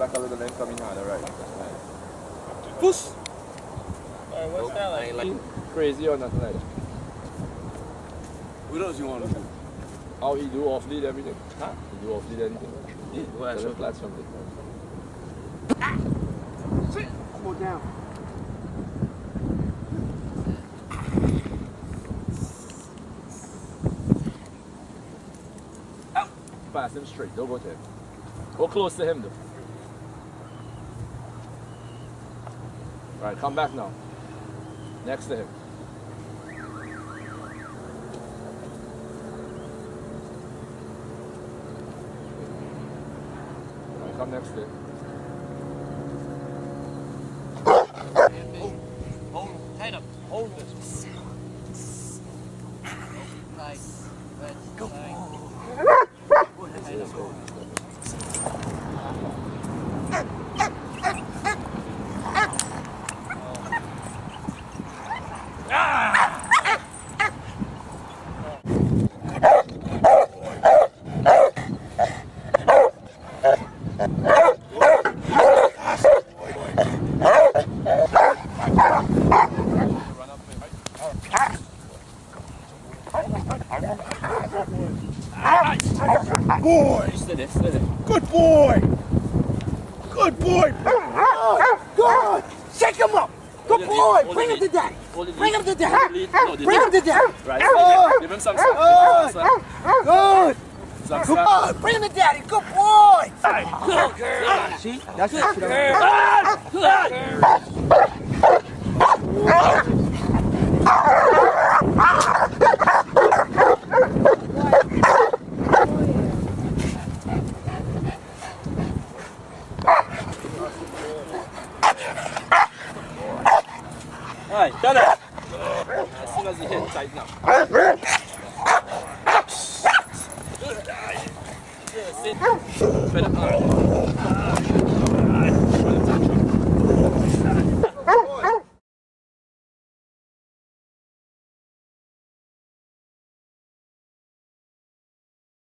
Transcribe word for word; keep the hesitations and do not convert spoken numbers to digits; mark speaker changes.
Speaker 1: back a little, then come in harder, right?
Speaker 2: Push! Alright, what's that like?
Speaker 1: like? Crazy or nothing like that?
Speaker 2: What else you want to do?
Speaker 1: How he do off lead everything? Huh? He do off lead anything?
Speaker 2: Yeah, go ahead.
Speaker 1: Show the platform.
Speaker 3: Sit! Go down.
Speaker 1: Pass him straight, don't go to him. Go close to him though. Alright, come back now. Next to him. Alright, come next to him.
Speaker 4: Hold, hold, tight up, hold this. Tight, good, go. Tight.
Speaker 3: Boy!
Speaker 1: Steady, steady.
Speaker 3: Good boy! Good boy! Oh, God! Shake him up! Good boy! Bring him to daddy! Bring him to daddy! Bring him to daddy!
Speaker 1: Right,
Speaker 3: Oh,
Speaker 1: give him some
Speaker 3: good! Good!
Speaker 1: Some
Speaker 3: Good boy! Bring him to daddy! Good boy!
Speaker 4: Good girl.
Speaker 3: See? That's it.
Speaker 4: Good girl.
Speaker 1: Alright, done it! As soon as he hit, tighten up. Yeah, sit. Better.